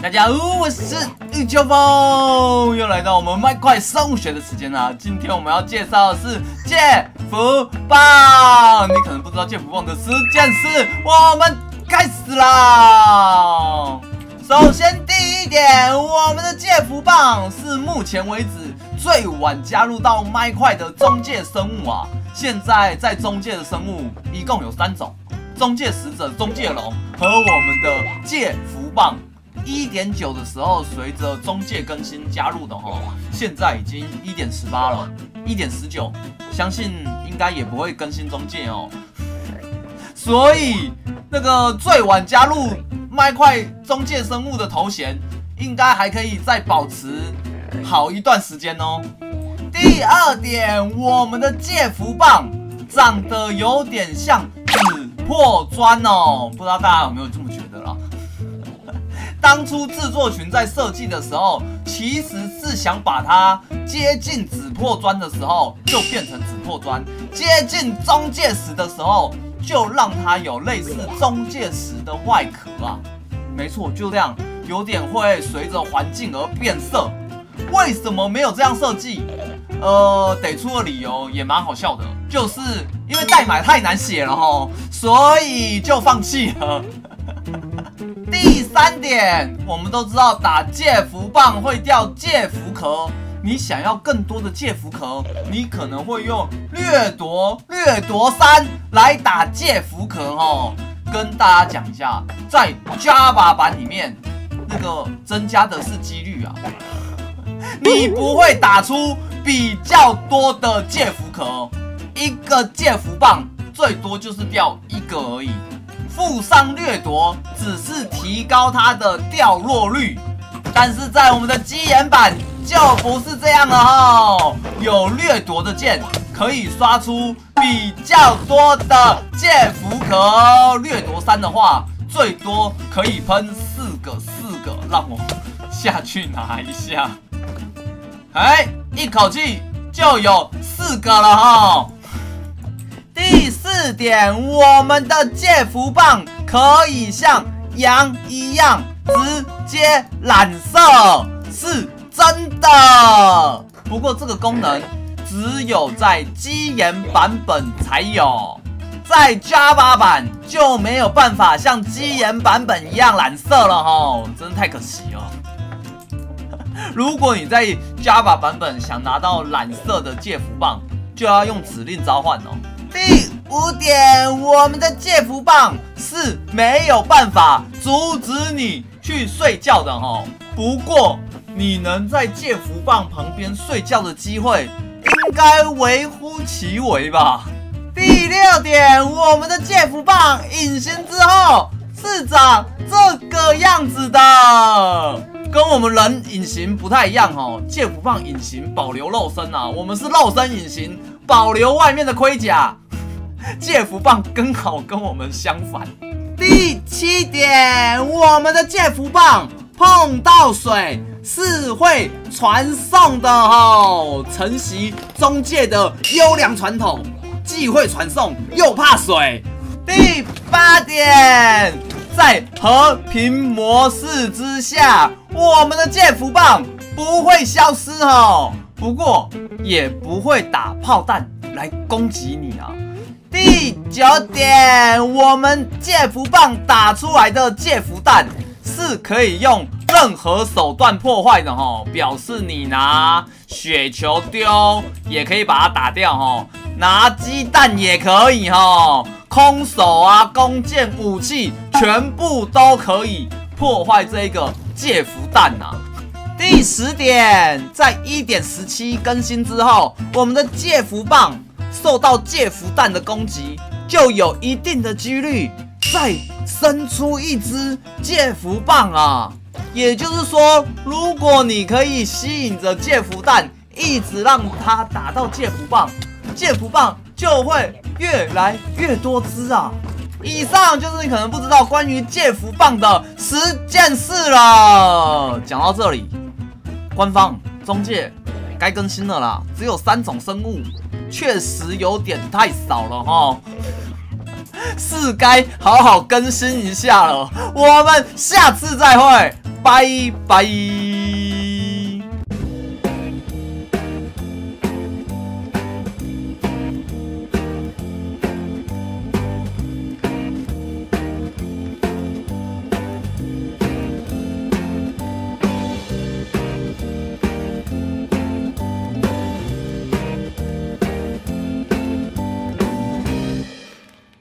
大家好，我是玉秋风，又来到我们麦块生物学的时间啦。今天我们要介绍的是介福棒。你可能不知道介福棒的10件事，我们开始啦。首先第一点，我们的介福棒是目前为止最晚加入到麦块的中介生物啊。现在在中介的生物一共有3种：中介使者、中介龙和我们的介福棒。1.9 的时候，随着中介更新加入的哦，现在已经1.18了，1.19，相信应该也不会更新中介哦。所以那个最晚加入麦块中介生物的头衔，应该还可以再保持好一段时间哦。第2点，我们的介福棒长得有点像紫破砖哦，不知道大家有没有这么觉得啦？当初制作群在设计的时候，其实是想把它接近紫破砖的时候就变成紫破砖，接近中介石的时候就让它有类似中介石的外壳啊。没错，就这样，有点会随着环境而变色。为什么没有这样设计？得出的理由也蛮好笑的，就是因为代码太难写了吼，所以就放弃了。第3点，我们都知道打介福棒会掉介福壳，你想要更多的介福壳，你可能会用掠夺3来打介福壳哦。跟大家讲一下，在 Java 版里面，那个增加的是几率啊，你不会打出比较多的介福壳，一个介福棒最多就是掉1个而已。附上掠夺只是提高它的掉落率，但是在我们的基岩版就不是这样了哦。有掠夺的剑可以刷出比较多的介福壳，掠夺3的话，最多可以喷4个，让我下去拿一下。哎，一口气就有4个了哈。第4点，我们的介福棒可以像羊一样直接染色，是真的。不过这个功能只有在基岩版本才有，在 Java 版就没有办法像基岩版本一样染色了吼，真的太可惜了。如果你在 Java 版本想拿到染色的介福棒，就要用指令召唤哦。第5点，我们的介福棒是没有办法阻止你去睡觉的哦。不过你能在介福棒旁边睡觉的机会应该微乎其微吧。第6点，我们的介福棒隐形之后是长这个样子的，跟我们人隐形不太一样哦。介福棒隐形保留肉身啊，我们是肉身隐形保留外面的盔甲。介福棒刚好跟我们相反。第7点，我们的介福棒碰到水是会传送的哦，承袭中介的优良传统，既会传送又怕水。第8点，在和平模式之下，我们的介福棒不会消失哦，不过也不会打炮弹来攻击你啊。第9点，我们介福棒打出来的介福弹是可以用任何手段破坏的哦，表示你拿雪球丢也可以把它打掉哦，拿鸡蛋也可以哦，空手啊、弓箭、武器全部都可以破坏这个介福弹啊。第10点，在 1.17 更新之后，我们的介福棒受到介福弹的攻击，就有一定的几率再生出一支介福棒啊。也就是说，如果你可以吸引着介福弹，一直让它打到介福棒，介福棒就会越来越多支啊。以上就是你可能不知道关于介福棒的10件事了。讲到这里，官方中介该更新了啦，只有3种生物，确实有点太少了齁，是该好好更新一下了。我们下次再会。 拜拜。